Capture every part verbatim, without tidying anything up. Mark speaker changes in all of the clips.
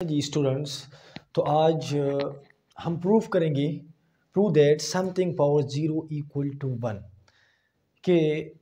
Speaker 1: जी students, तो आज अ, हम प्रूव करेंगे prove that something power zero equal to one के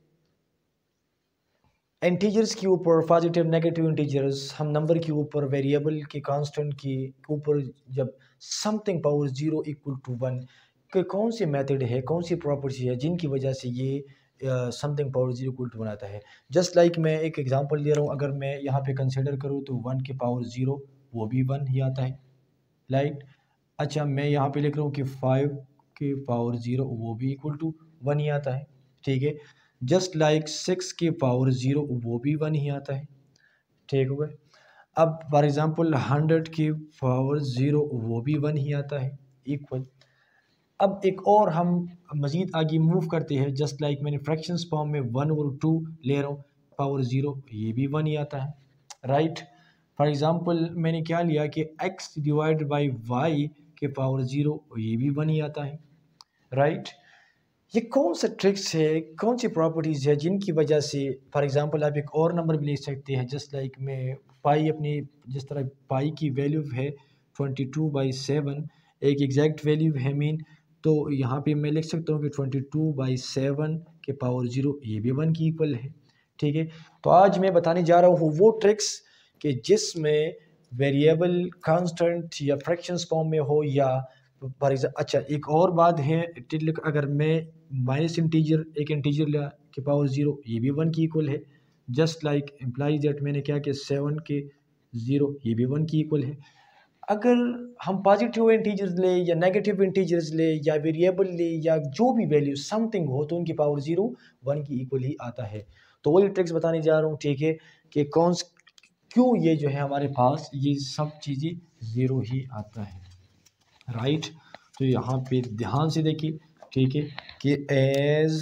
Speaker 1: इंटीजर्स के ऊपर पॉजिटिव नेगेटिव इंटीजर्स हम नंबर के ऊपर वेरिएबल के कांस्टेंट के ऊपर जब something power zero equal to one के कौन सी मेथड है, कौन सी प्रॉपर्टी है जिनकी वजह से ये something power zero equal to बनाता है। जस्ट लाइक like मैं एक एग्जांपल दे रहा हूँ, अगर मैं यहाँ पे कंसिडर करूँ तो वन के पावर ज़ीरो वो भी वन ही आता है, राइट। अच्छा, मैं यहाँ पे लिख रहा हूँ कि फाइव के पावर ज़ीरो वो भी इक्वल टू वन ही आता है, ठीक है। जस्ट लाइक सिक्स के पावर ज़ीरो वो भी वन ही आता है, ठीक हो गए। अब फॉर एग्जांपल हंड्रेड के पावर ज़ीरो वो भी वन ही आता है, इक्वल। अब एक और हम मज़ीद आगे मूव करते हैं, जस्ट लाइक मैंने फ्रैक्शंस फॉर्म में वन और टू ले रहा हूँ, पावर ज़ीरो ये भी वन ही आता है, राइट। फॉर एग्जांपल मैंने क्या लिया कि x डिवाइड बाई वाई के पावर ज़ीरो ये भी वन ही आता है, राइट। ये कौन सा ट्रिक्स है, कौन सी प्रॉपर्टीज़ है जिनकी वजह से फॉर एग्जांपल आप एक और नंबर भी ले सकते हैं। जस्ट लाइक मैं पाई अपनी जिस तरह पाई की वैल्यू है ट्वेंटी टू बाई सेवन, एक एग्जैक्ट वैल्यू है मीन, तो यहाँ पे मैं लिख सकता हूँ कि ट्वेंटी टू बाई सेवन के पावर ज़ीरो ये भी वन की इक्वल है, ठीक है। तो आज मैं बताने जा रहा हूँ वो ट्रिक्स कि जिसमें वेरिएबल कांस्टेंट या फ्रैक्शंस फॉर्म में हो या फॉर एग्जाम्पल। अच्छा, एक और बात है, अगर मैं माइनस इंटीजर एक इंटीजर लिया के पावर ज़ीरो ये भी वन की इक्वल है। जस्ट लाइक इम्प्लाइज दैट मैंने क्या कि सेवन के ज़ीरो ये भी वन की इक्वल है। अगर हम पॉजिटिव इंटीजर्स ले या नेगेटिव इंटीजर्स ले या वेरिएबल ले या जो भी वैल्यू समथिंग हो तो उनकी पावर ज़ीरो वन की इक्वल ही आता है। तो वही ट्रिक्स बताने जा रहा हूँ, ठीक है, कि कौन क्यों ये जो है हमारे पास ये सब चीज़ें ज़ीरो ही आता है, राइट। तो यहाँ पे ध्यान से देखिए, ठीक है, कि as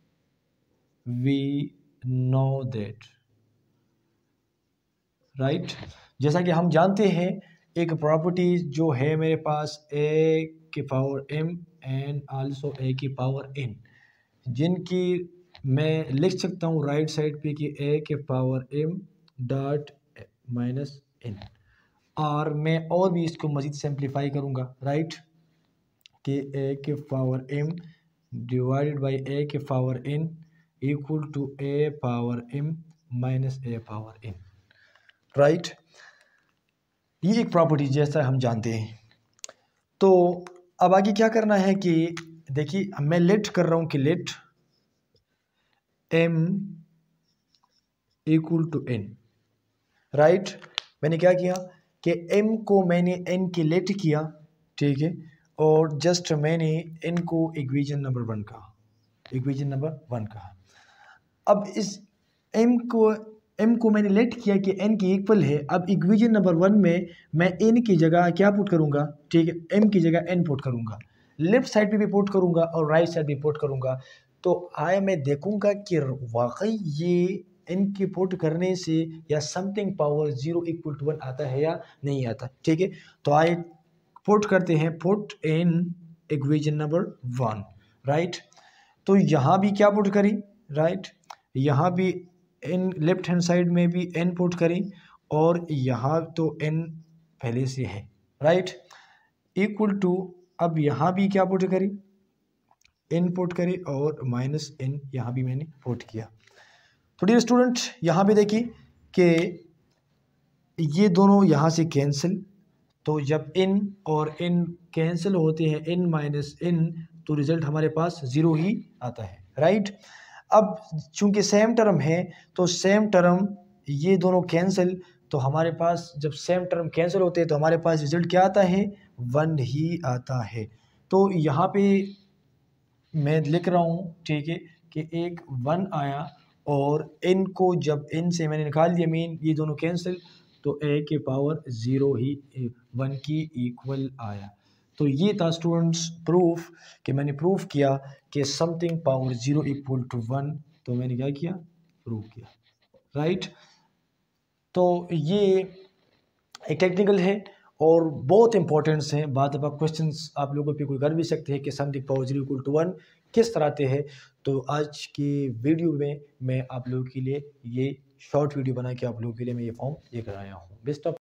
Speaker 1: we know that, right, जैसा कि हम जानते हैं एक प्रॉपर्टी जो है मेरे पास ए के power M and also A की पावर एन, जिनकी मैं लिख सकता हूँ राइट साइड पे कि ए के power M dot minus N, और मैं और भी इसको मज़ीद सिंप्लीफाई करूँगा, राइट, कि ए के power M divided by A के power N equal to A power M minus A power N, right. ये एक प्रॉपर्टी जैसा हम जानते हैं। तो अब आगे क्या करना है कि देखिए मैं लेट कर रहा हूँ कि let M equal to N, right. मैंने क्या किया कि m को मैंने n के लेट किया, ठीक है, और जस्ट मैंने n को इक्वेशन नंबर वन कहा, इक्वेशन नंबर वन कहा। अब इस m को m को मैंने लेट किया कि n की इक्वल है। अब इक्वेशन नंबर वन में मैं n की जगह क्या पुट करूंगा, ठीक है, m की जगह n पुट करूंगा, लेफ्ट साइड पे भी पुट करूंगा और राइट साइड भी पुट करूंगा। तो आए मैं देखूंगा कि वाकई ये n की पुट करने से या something power zero equal to one आता है या नहीं आता, ठीक है। तो आए पुट करते हैं, put in equation number one, right. तो यहाँ भी क्या पुट करी, राइट, यहाँ भी n लेफ्ट हैंड साइड में भी n पुट करी और यहाँ तो n पहले से है, राइट, इक्वल टू अब यहाँ भी क्या पुट करी, n पुट करी और माइनस n यहाँ भी मैंने पुट किया। तो डियर स्टूडेंट यहाँ पे देखिए कि ये दोनों यहाँ से कैंसिल, तो जब n और n कैंसिल होते हैं n माइनस n तो रिजल्ट हमारे पास ज़ीरो ही आता है, राइट। अब चूंकि सेम टर्म है तो सेम टर्म ये दोनों कैंसिल, तो हमारे पास जब सेम टर्म कैंसिल होते हैं तो हमारे पास रिजल्ट क्या आता है, वन ही आता है। तो यहाँ पे मैं लिख रहा हूँ, ठीक है, कि एक वन आया और n को जब n से मैंने निकाल दिया मीन ये दोनों कैंसिल, तो a के पावर ज़ीरो ही वन की इक्वल आया। तो ये था स्टूडेंट्स प्रूफ कि मैंने प्रूफ किया कि something power zero equal to one, तो मैंने क्या किया, प्रूफ किया, राइट। तो ये एक टेक्निकल है और बहुत इंपॉर्टेंट्स हैं। बाद अब क्वेश्चंस आप लोगों पे कोई कर भी सकते हैं कि something power zero equal to one किस तरह आते हैं। तो आज की वीडियो में मैं आप लोगों के लिए ये शॉर्ट वीडियो बना के आप लोगों के लिए मैं ये फॉर्म लेकर आया हूँ। Best of